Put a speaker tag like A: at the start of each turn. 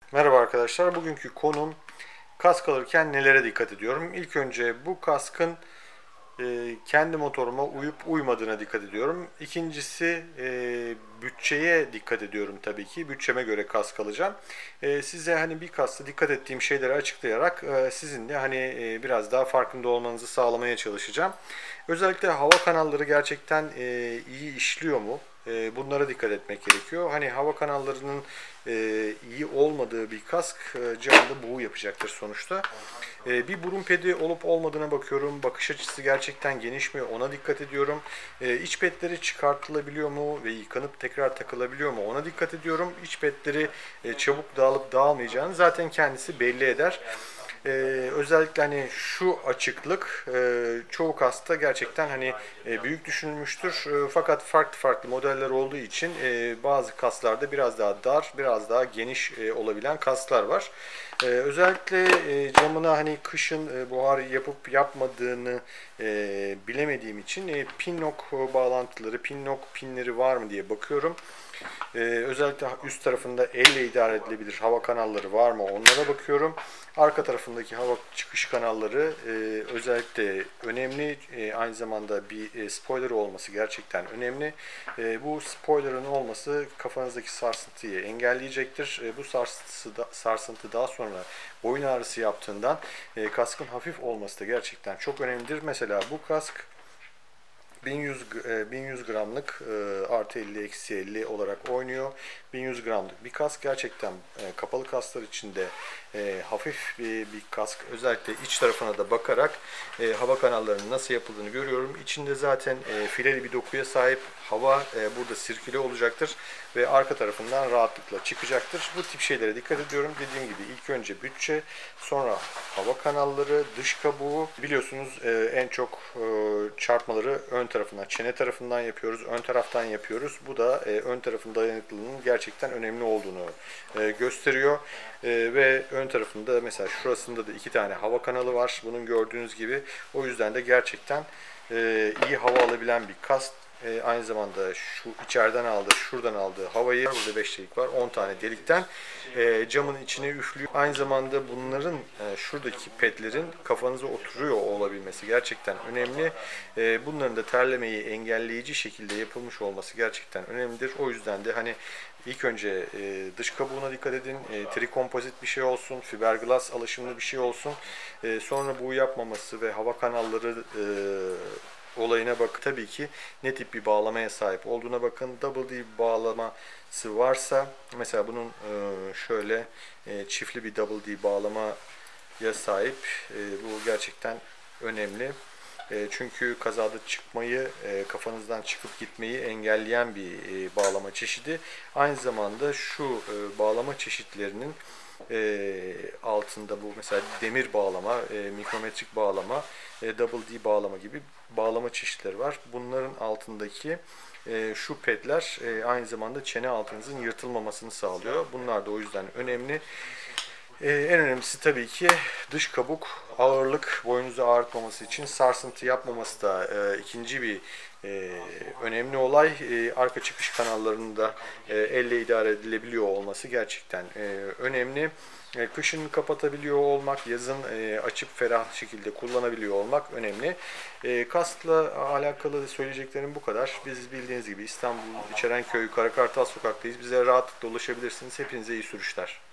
A: Merhaba arkadaşlar. Bugünkü konum kask alırken nelere dikkat ediyorum? İlk önce bu kaskın kendi motoruma uyup uymadığına dikkat ediyorum. İkincisi bütçeye dikkat ediyorum tabii ki. Bütçeme göre kask alacağım. Size hani bir kaskta dikkat ettiğim şeyleri açıklayarak sizin de hani biraz daha farkında olmanızı sağlamaya çalışacağım. Özellikle hava kanalları gerçekten iyi işliyor mu? Bunlara dikkat etmek gerekiyor. Hani hava kanallarının iyi olmadığı bir kask camda buğu yapacaktır sonuçta. Bir burun pedi olup olmadığına bakıyorum. Bakış açısı gerçekten geniş mi? Ona dikkat ediyorum. İç pedleri çıkartılabiliyor mu ve yıkanıp tekrar takılabiliyor mu? Ona dikkat ediyorum. İç pedleri çabuk dağılıp dağılmayacağını zaten kendisi belli eder. Özellikle hani şu açıklık çoğu kasta gerçekten hani büyük düşünülmüştür. Fakat farklı farklı modeller olduğu için bazı kaslarda biraz daha dar, biraz daha geniş olabilen kaslar var. Özellikle camına hani kışın buhar yapıp yapmadığını bilemediğim için pinlock bağlantıları, pinlock pinleri var mı diye bakıyorum. Özellikle üst tarafında elle idare edilebilir hava kanalları var mı onlara bakıyorum. Arka tarafındaki hava çıkış kanalları özellikle önemli. Aynı zamanda bir spoiler olması gerçekten önemli. Bu spoilerın olması kafanızdaki sarsıntıyı engelleyecektir. Bu sarsıntı daha sonra boyun ağrısı yaptığından kaskın hafif olması da gerçekten çok önemlidir. Mesela bu kask 1100 gramlık artı 50 eksi 50 olarak oynuyor. 1100 gramlık bir kask gerçekten kapalı kasklar içinde hafif bir kask. Özellikle iç tarafına da bakarak hava kanallarının nasıl yapıldığını görüyorum. İçinde zaten fileli bir dokuya sahip, hava burada sirküle olacaktır ve arka tarafından rahatlıkla çıkacaktır. Bu tip şeylere dikkat ediyorum. Dediğim gibi ilk önce bütçe, sonra hava kanalları, dış kabuğu. Biliyorsunuz en çok çarpmaları ön tarafından, çene tarafından yapıyoruz, ön taraftan yapıyoruz. Bu da ön tarafın dayanıklılığının gerçekten önemli olduğunu gösteriyor. Ve ön tarafında mesela şurasında da iki tane hava kanalı var. Bunun gördüğünüz gibi. O yüzden de gerçekten iyi hava alabilen bir kask. Aynı zamanda şu içeriden aldığı, şuradan aldığı havayı, burada 5 delik var, 10 tane delikten camın içine üflüyor. Aynı zamanda bunların şuradaki pedlerin kafanıza oturuyor olabilmesi gerçekten önemli. Bunların da terlemeyi engelleyici şekilde yapılmış olması gerçekten önemlidir. O yüzden de hani İlk önce dış kabuğuna dikkat edin. Trikompozit bir şey olsun, fiberglass alaşımlı bir şey olsun. Sonra bu yapmaması ve hava kanalları olayına bak. Tabii ki ne tip bir bağlamaya sahip olduğuna bakın. Double D bağlaması varsa mesela bunun şöyle çiftli bir double D bağlamaya sahip. Bu gerçekten önemli. Çünkü kazada çıkmayı, kafanızdan çıkıp gitmeyi engelleyen bir bağlama çeşidi. Aynı zamanda şu bağlama çeşitlerinin altında bu mesela demir bağlama, mikrometrik bağlama, double D bağlama gibi bağlama çeşitleri var. Bunların altındaki şu pedler aynı zamanda çene altınızın yırtılmamasını sağlıyor. Bunlar da o yüzden önemli. En önemlisi tabii ki dış kabuk, ağırlık, boyunuzu ağrıtmaması için sarsıntı yapmaması da ikinci bir önemli olay. Arka çıkış kanallarının da elle idare edilebiliyor olması gerçekten önemli. Kışın kapatabiliyor olmak, yazın açıp ferah şekilde kullanabiliyor olmak önemli. Kaskla alakalı söyleyeceklerim bu kadar. Biz bildiğiniz gibi İstanbul İçerenköy Karakartal sokaktayız. Bize rahatlıkla ulaşabilirsiniz. Hepinize iyi sürüşler.